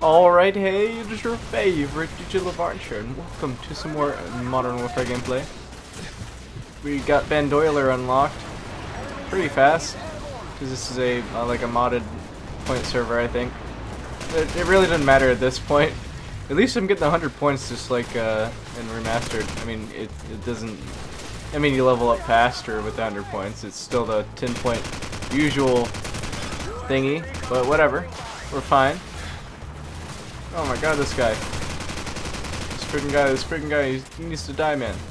Alright, hey, it is your favorite Digital Archer, and welcome to some more Modern Warfare gameplay. We got Bandoiler unlocked pretty fast, because this is a like a modded point server, I think. It really doesn't matter at this point. At least I'm getting 100 points just like in Remastered. I mean, it doesn't... I mean, you level up faster with 100 points. It's still the 10-point usual thingy, but whatever. We're fine. Oh my god, this guy. This freaking guy, he needs to die, man.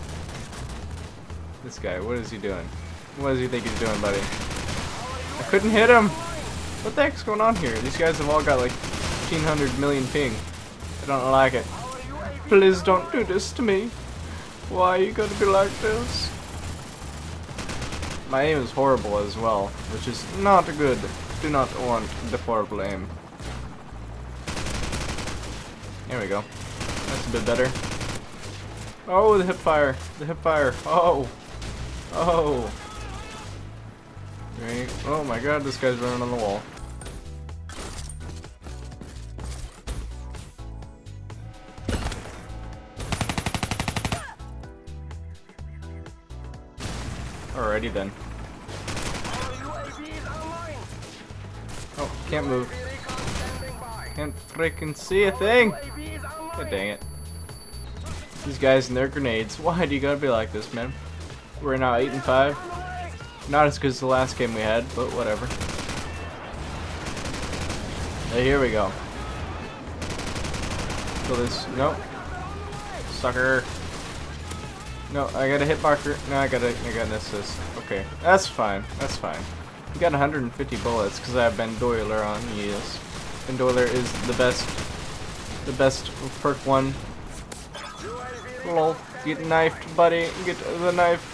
This guy, what is he doing? What does he think he's doing, buddy? I couldn't hit him! What the heck's going on here? These guys have all got like 1,500 million ping. I don't like it. Please don't do this to me. Why are you gonna be like this? My aim is horrible as well, which is not good. Do not want the horrible aim. There we go. That's a bit better. Oh, the hip fire. The hip fire. Oh. Oh. Great. Oh my god, this guy's running on the wall. Alrighty then. Oh, can't move. Can't freaking see a thing! God dang it. These guys and their grenades. Why do you gotta be like this, man? We're now 8 and 5. Not as good as the last game we had, but whatever. Hey, here we go. Kill this. Nope. Sucker. No, I got a hit marker. No, I got an assist. Okay, that's fine. That's fine. We got 150 bullets because I have Bandoiler on. Yes. Bandoiler is the best perk one. Lol. Get knifed, buddy. Get the knife.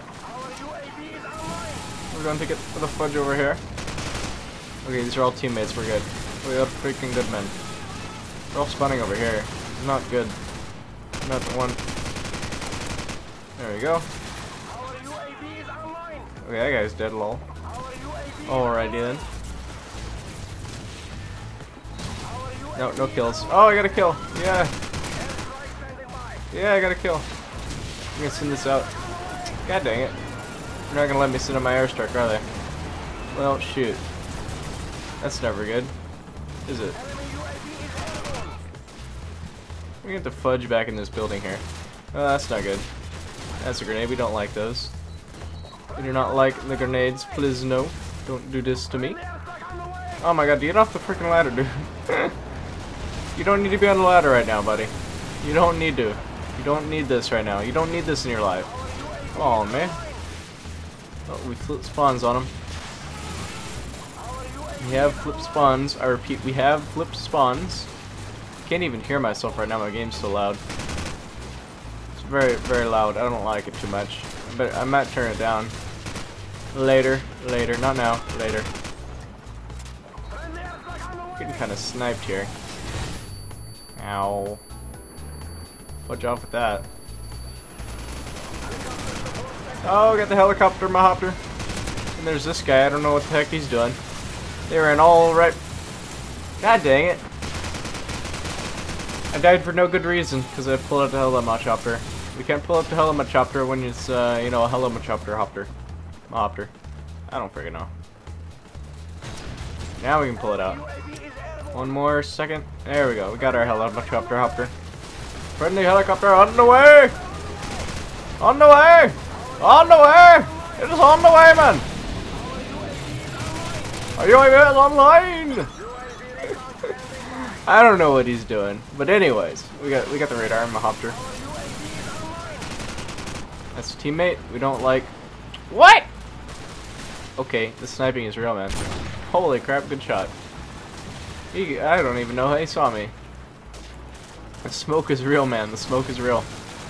We're going to get the fudge over here. Okay, these are all teammates. We're good. We are freaking good men. They're all spawning over here. Not good. Not the one. There we go. Okay, that guy's dead, lol. Alrighty then. No, no kills. Oh, I got a kill. Yeah. Yeah, I got a kill. I'm gonna send this out. God dang it. They're not gonna let me send out my airstrike, are they? Well, shoot. That's never good. Is it? We get the fudge back in this building here. Oh, that's not good. That's a grenade. We don't like those. We do not like the grenades. Please no. Don't do this to me. Oh my god, get off the freaking ladder, dude. You don't need to be on the ladder right now, buddy. You don't need to. You don't need this right now. You don't need this in your life. Come on, man. Oh, we flip spawns on him. We have flip spawns. I repeat, we have flipped spawns. Can't even hear myself right now. My game's so loud. It's very, very loud. I don't like it too much. But I might turn it down. Later. Later. Not now. Later. Getting kind of sniped here. Ow. Fudge off with that. Oh, got the helicopter, my hopter. And there's this guy. I don't know what the heck he's doing. They ran all right. God dang it. I died for no good reason because I pulled out the helicopter. We can't pull up the helicopter when it's, you know, a helicopter hopter. Hopter. I don't freaking know. Now we can pull it out. One more second. There we go. We got our helicopter hopter. Friendly helicopter on the way! On the way! On the way! It is on the way, man! Are you guys online? I don't know what he's doing, but anyways, we got the radar and the hopter. That's a teammate. We don't like. What? Okay, the sniping is real, man. Holy crap! Good shot. I don't even know how he saw me. The smoke is real, man. The smoke is real.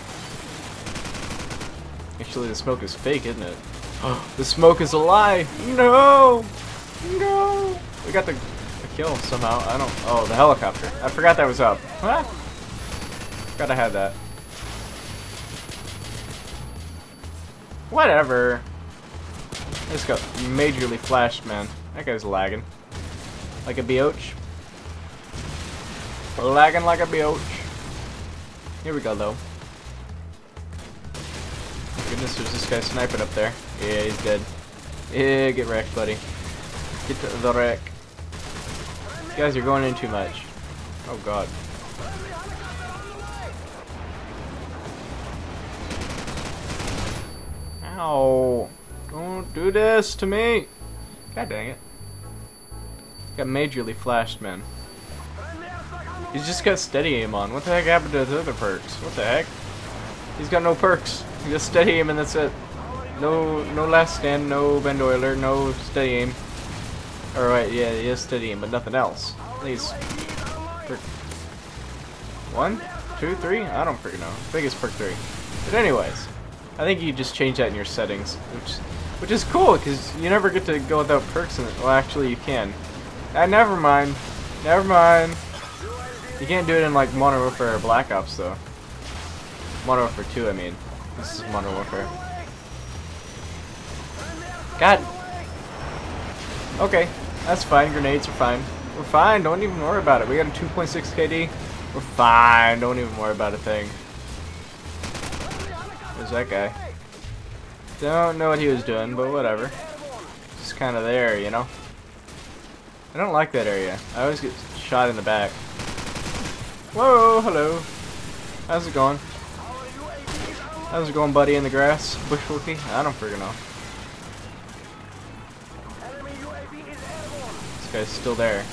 Actually, the smoke is fake, isn't it? Oh, the smoke is a lie. No, no. We got the kill somehow. I don't. Oh, the helicopter. I forgot that was up. What? Forgot I had that. Whatever. I just got majorly flashed, man. That guy's lagging. Like a biatch. Lagging like a bitch. Here we go, though. Oh, goodness, there's this guy sniping up there. Yeah, he's dead. Yeah, get wrecked, buddy. Get to the wreck. You guys are going in too much. Oh, God. Ow. Don't do this to me. God dang it. Got majorly flashed, man. He's just got steady aim on. What the heck happened to his other perks? What the heck? He's got no perks. He just steady aim and that's it. No last stand, no Bandoiler, no steady aim. Alright, yeah, he has steady aim, but nothing else. Please. 1, 2, 3? I don't freaking know. I think it's perk 3. But anyways, I think you just change that in your settings, which is cool because you never get to go without perks in it. Well, actually, you can. Never mind. Never mind. You can't do it in like Modern Warfare or Black Ops though. Modern Warfare 2, I mean. This is Modern Warfare. God. Okay, that's fine. Grenades are fine. We're fine. Don't even worry about it. We got a 2.6 KD. We're fine. Don't even worry about a thing. Where's that guy? Don't know what he was doing, but whatever. Just kind of there, you know. I don't like that area. I always get shot in the back. Whoa, hello. How's it going? How's it going, buddy, in the grass? Bushwookie? I don't freaking know. This guy's still there.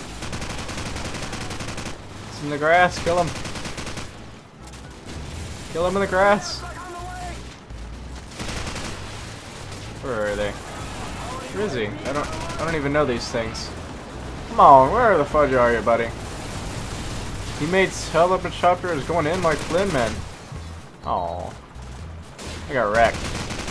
It's in the grass. Kill him. Kill him in the grass. Where are they? Where is he? I don't even know these things. Come on, where the fudge are you, buddy? Teammates held up a chopper is going in like Flynn, man. Oh, I got wrecked.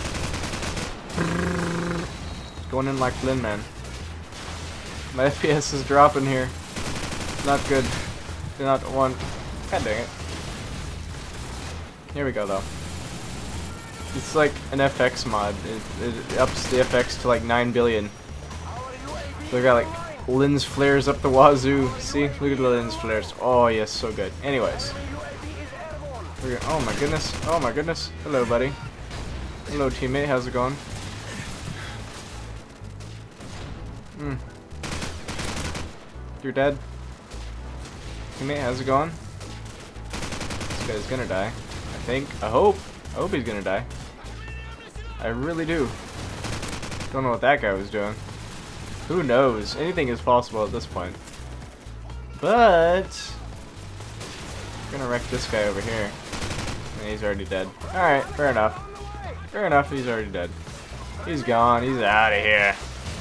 Going in like Flynn, man. My FPS is dropping here. Not good. Do not want. God dang it. Here we go, though. It's like an FX mod. It ups the FX to like 9 billion. They got like lens flares up the wazoo. See? Look at the lens flares. Oh, yes, so good. Anyways. Oh my goodness. Oh my goodness. Hello, buddy. Hello, teammate. How's it going? You're dead. Teammate, how's it going? This guy's gonna die. I think. I hope he's gonna die. I really do. Don't know what that guy was doing. Who knows? Anything is possible at this point. But we're gonna wreck this guy over here. And he's already dead. Alright, fair enough. Fair enough, he's already dead. He's gone, he's out of here.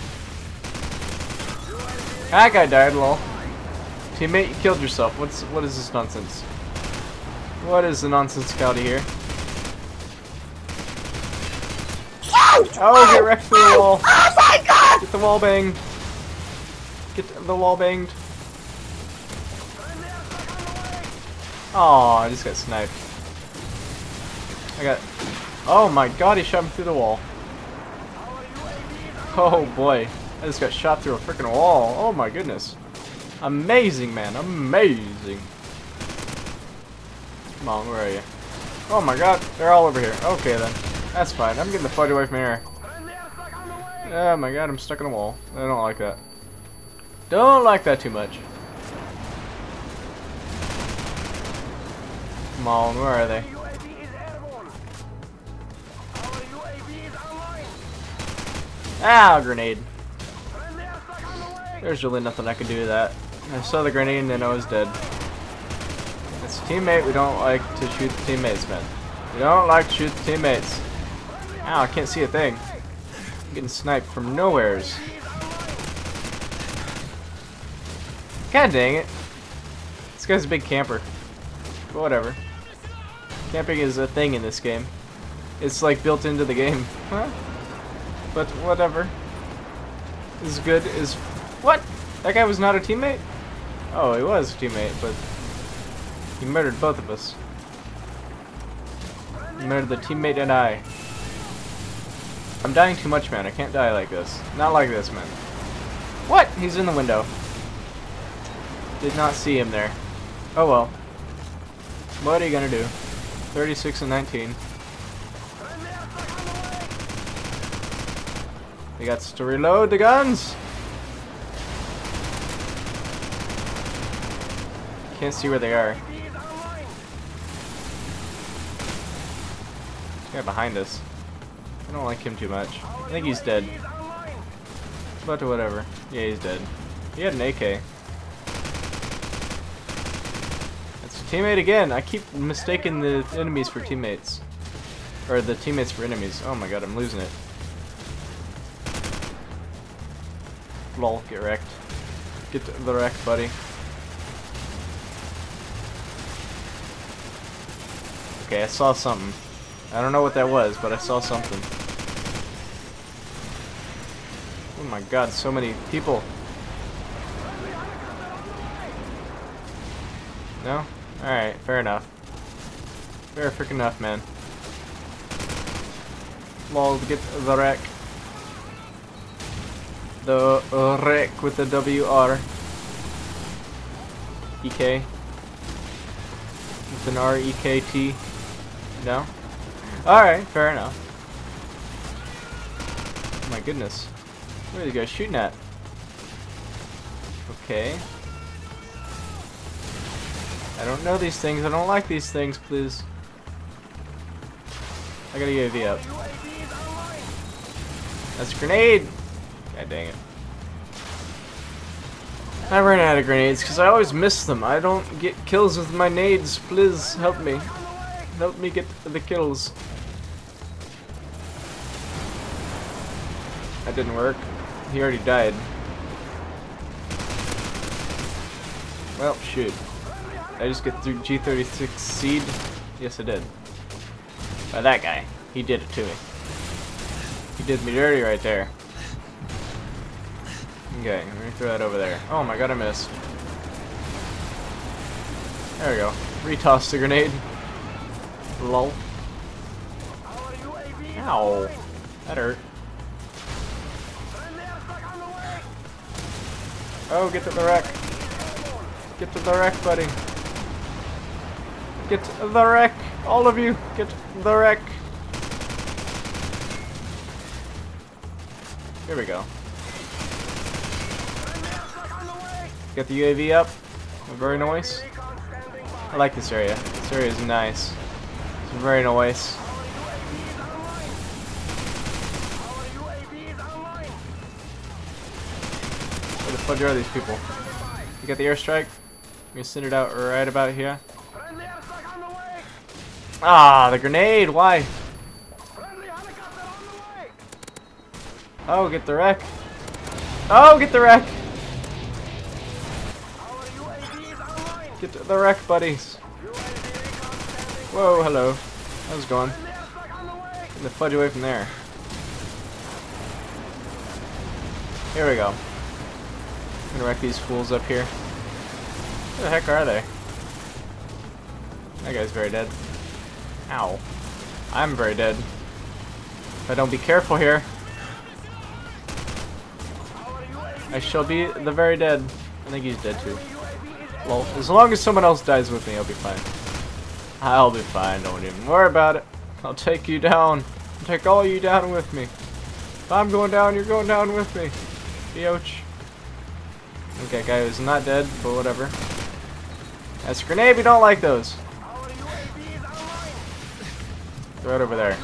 That guy died, lol. Teammate, you killed yourself. What is this nonsense? What is the nonsense scouty here? Oh, get wrecked through the wall. Oh my god! Get the wall banged. Get the wall banged. Oh, I just got sniped. Oh my god, he shot me through the wall. Oh boy. I just got shot through a freaking wall. Oh my goodness. Amazing, man. Amazing. Come on, where are you? Oh my god, they're all over here. Okay then. That's fine. I'm getting the fudge away from here. Oh my god, I'm stuck in a wall. I don't like that. Don't like that too much. Come on, where are they? Ah, grenade. There's really nothing I can do to that. I saw the grenade and then I was dead. It's a teammate. We don't like to shoot the teammates, man. We don't like to shoot the teammates. Ow, I can't see a thing. I'm getting sniped from nowheres. God dang it. This guy's a big camper. But whatever. Camping is a thing in this game. It's like built into the game. Huh? But whatever. Is good is... What? That guy was not a teammate? Oh, he was a teammate, but... He murdered both of us. He murdered the teammate and I. I'm dying too much, man. I can't die like this. Not like this, man. What? He's in the window. Did not see him there. Oh well. What are you gonna do? 36 and 19. We got to reload the guns! Can't see where they are. This guy behind us. I don't like him too much. I think he's dead. But whatever. Yeah, he's dead. He had an AK. That's a teammate again. I keep mistaking the enemies for teammates. Or the teammates for enemies. Oh my god, I'm losing it. Lol, get wrecked. Get the wreck, buddy. Okay, I saw something. I don't know what that was, but I saw something. Oh my god, so many people. No? Alright, fair enough. Fair freaking enough, man. Lol, get the wreck. The wreck with the WR. EK. With an REKT. No? Alright, fair enough. Oh my goodness. Where are these guys shooting at? Okay. I don't know these things. I don't like these things, please. I got a UAV up. That's a grenade! God dang it. I ran out of grenades because I always miss them. I don't get kills with my nades. Please help me. Help me get the kills. That didn't work. He already died. Well, shoot. Did I just get through G36 seed? Yes, I did. By that guy. He did it to me. He did me dirty right there. Okay, let me throw that over there. Oh my god, I missed. There we go. Retoss the grenade. Lol. Ow. That hurt. Oh, get to the wreck. Get to the wreck, buddy. Get to the wreck. All of you, get to the wreck. Here we go. Get the UAV up. Very nice. I like this area. This area is nice. It's very nice. Where the fudge are these people? You got the airstrike? I'm gonna send it out right about here. Ah, the grenade! Why? Oh, get the wreck! Oh, get the wreck! Get the wreck, buddies! Whoa, hello. How's it going? Get the fudge away from there. Here we go. I'm gonna wreck these fools up here. Where the heck are they? That guy's very dead. Ow. I'm very dead. If I don't be careful here, I shall be the very dead. I think he's dead too. Well, as long as someone else dies with me, I'll be fine. I'll be fine, don't even worry about it. I'll take you down. I'll take all you down with me. If I'm going down, you're going down with me. Yoch. Okay, guy who's not dead, but whatever. That's a grenade, we don't like those. Throw it over there.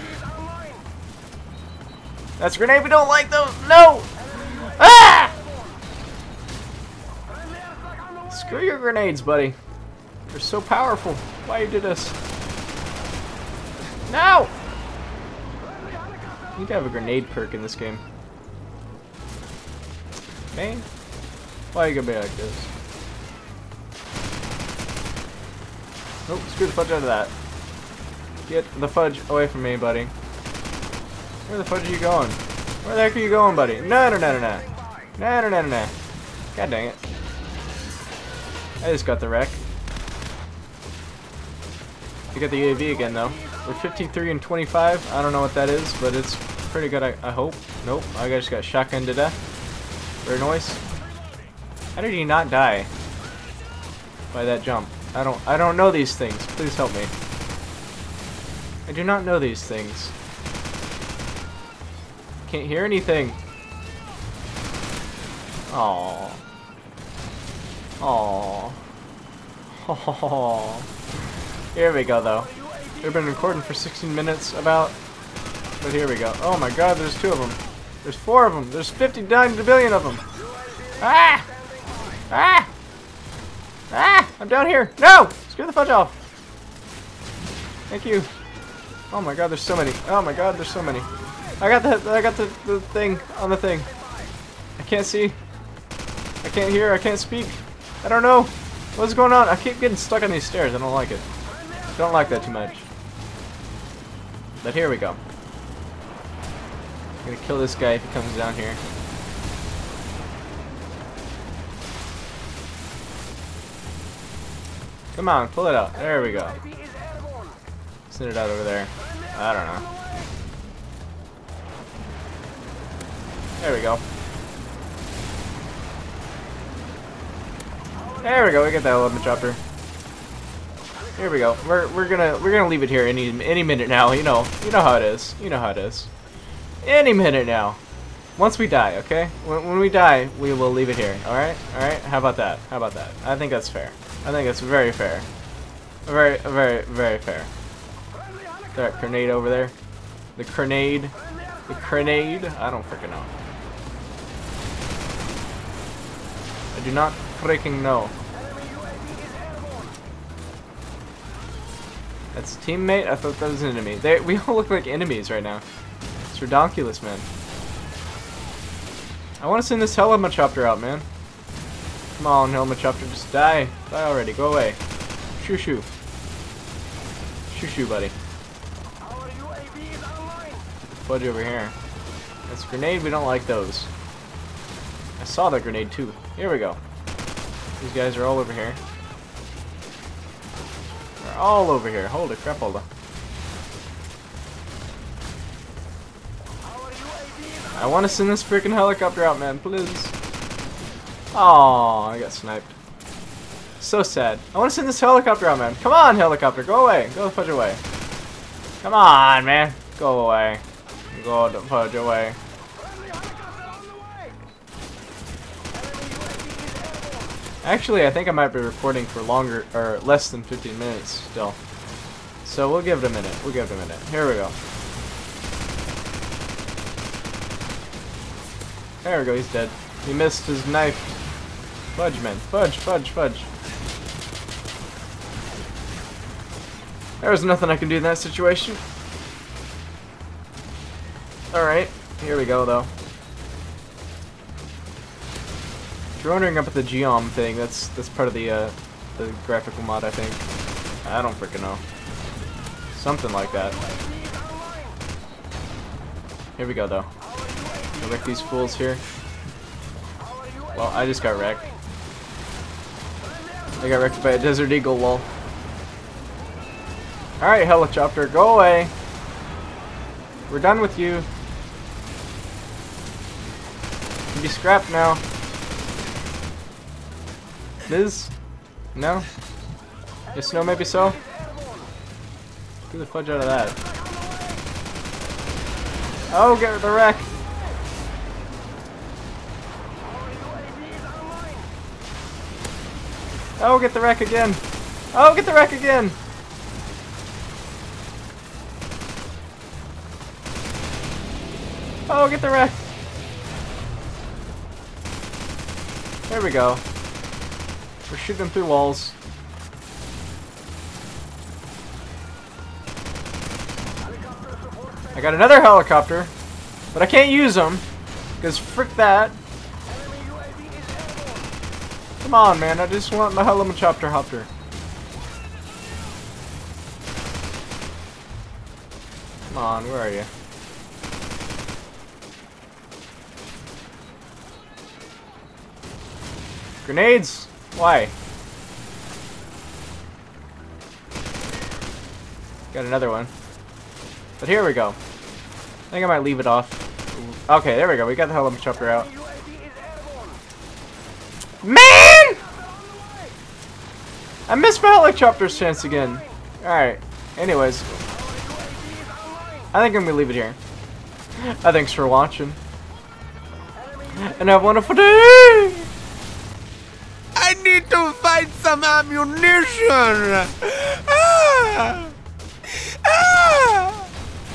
That's a grenade, we don't like those. No! Ah! Screw your grenades, buddy. They're so powerful. Why you do this? No! You need to have a grenade perk in this game. Man, why you gonna be like this? Nope, screw the fudge out of that. Get the fudge away from me, buddy. Where the fudge are you going? Where the heck are you going, buddy? No, no, no, no, no. No, no, no, no, no. God dang it. I just got the wreck. You got the UAV again, though. We're 53 and 25. I don't know what that is, but it's pretty good, I hope. Nope, I just got shotgunned to death. Very nice. How did he not die? by that jump. I don't know these things. Please help me. I do not know these things. Can't hear anything. Aww. Aww. Oh. Here we go, though. We've been recording for 16 minutes about, but here we go. Oh my god, there's 2 of them. There's 4 of them. There's 59 billion of them. Ah! Ah! Ah! I'm down here. No! Screw the fudge off. Thank you. Oh my god, there's so many. Oh my god, there's so many. I got the thing on the thing. I can't see. I can't hear. I can't speak. I don't know. What's going on? I keep getting stuck on these stairs. I don't like it. Don't like that too much. But here we go. I'm gonna kill this guy if he comes down here. Come on, pull it out. There we go. Send it out over there. I don't know. There we go. There we go. We get that element chopper. Here we go. We're gonna leave it here any minute now. You know how it is. You know how it is. Any minute now. Once we die, okay? When we die, we will leave it here. All right? All right? How about that? How about that? I think that's fair. I think that's very fair. Very fair. That grenade over there. The grenade. The grenade. I don't freaking know. I do not freaking know. That's a teammate? I thought that was an enemy. We all look like enemies right now. It's ridiculous, man. I want to send this Helicopter out, man. Come on, Helicopter, just die. Die already. Go away. Shoo shoo. Shoo shoo, buddy. Fudge over here. That's a grenade. We don't like those. I saw that grenade too. Here we go. These guys are all over here. They're all over here. Holy crap, hold on. I want to send this freaking helicopter out, man, please. Oh, I got sniped. So sad. I want to send this helicopter out, man. Come on, helicopter, go away. Go the fudge away. Come on, man. Go away. Go the fudge away. Actually, I think I might be recording for longer, or less than 15 minutes still. So we'll give it a minute. We'll give it a minute. Here we go. There we go, he's dead. He missed his knife. Fudge, man. Fudge, fudge, fudge. There was nothing I can do in that situation. Alright, here we go, though. If you're wondering about the Geom thing, that's part of the graphical mod, I think. I don't freaking know. Something like that. Here we go, though. I'll wreck these fools here. Well, I just got wrecked. I got wrecked by a Desert Eagle, lol. Alright, helicopter, go away. We're done with you. You can be scrapped now. Liz? No? Yes, no, maybe so? Get the fudge out of that. Oh, get the wreck! Oh, get the wreck again! Oh, get the wreck again! Oh, get the wreck! There we go. We're shooting through walls. I got another helicopter, but I can't use them because frick that. Come on, man! I just want my helicopter hopper. Come on, where are you? Grenades? Why? Got another one. But here we go. I think I might leave it off. Okay, there we go. We got the helicopter out. Man! I missed my helicopter's chance again. Alright. Anyways. I think I'm gonna leave it here. Thanks for watching. And have a wonderful day! I need to find some ammunition! Ah! Ah!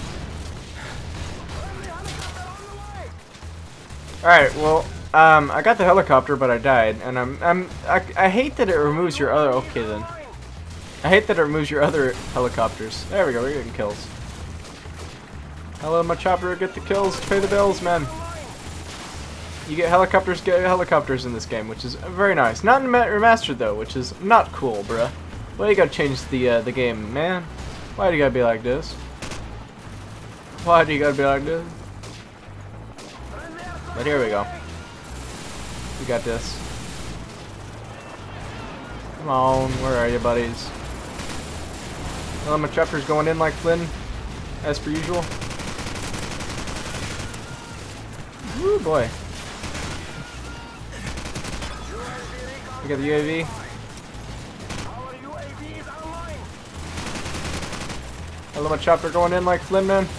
Alright, well, I got the helicopter, but I died, and I hate that it removes your other. Okay then, I hate that it removes your other helicopters. There we go, we're getting kills. Hello, my chopper, get the kills, pay the bills, man. You get helicopters in this game, which is very nice. Not in remastered though, which is not cool, bruh. Well, you gotta change the game, man. Why do you gotta be like this? Why do you gotta be like this? But here we go. We got this. Come on, where are you, buddies? Well, my chopper's going in like Flynn, as per usual. Woo, boy. We got the UAV. Hello, my chopper going in like Flynn, man.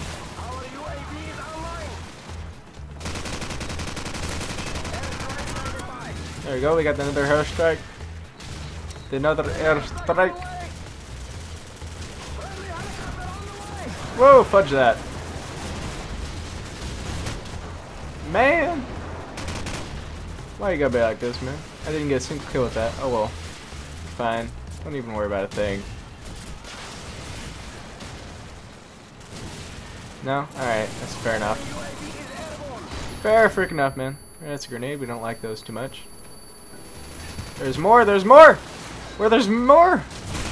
There we go, we got another airstrike. Another airstrike. Whoa, fudge that. Man! Why you gotta be like this, man? I didn't get a single kill with that. Oh well. Fine. Don't even worry about a thing. No? Alright, that's fair enough. Fair freaking enough, man. That's a grenade, we don't like those too much. There's more, there's more! Where there's more!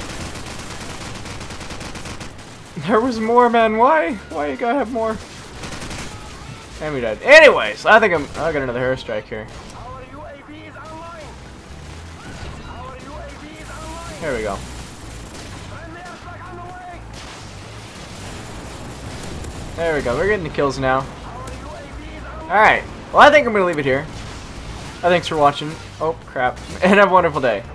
There was more, man, why? Why you gotta have more? And we died. Anyways, I think I got another airstrike here. There we go. There we go, we're getting the kills now. Alright, well I think I'm gonna leave it here. Thanks for watching. Oh crap. And have a wonderful day.